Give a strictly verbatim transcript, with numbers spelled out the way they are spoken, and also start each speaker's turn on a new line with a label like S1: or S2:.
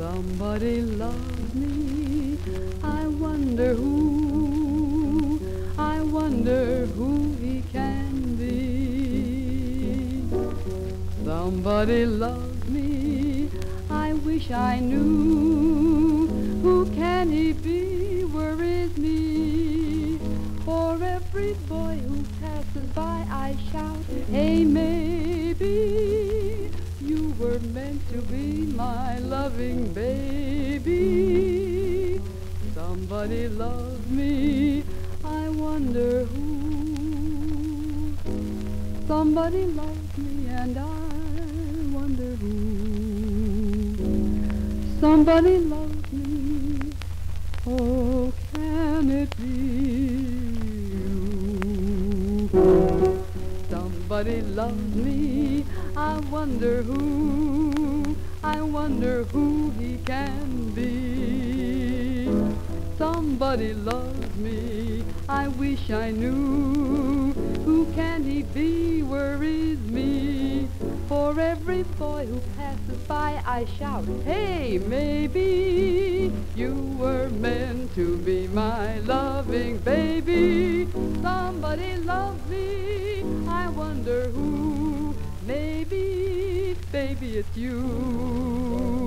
S1: Somebody loves me, I wonder who, I wonder who he can be. Somebody loves me, I wish I knew, who can he be, where is me? For every boy who passes by I shout, hey, maybe you were meant to be my loving baby. Somebody loves me, I wonder who. Somebody loves me and I wonder who. Somebody loves me, oh, can it be you? Somebody loves me, I wonder who, I wonder who he can be. Somebody loves me, I wish I knew, who can he be, where is me? For every boy who passes by I shout, hey, maybe you were meant to be my loving baby. Somebody loves me, I wonder who. Maybe, baby, it's you.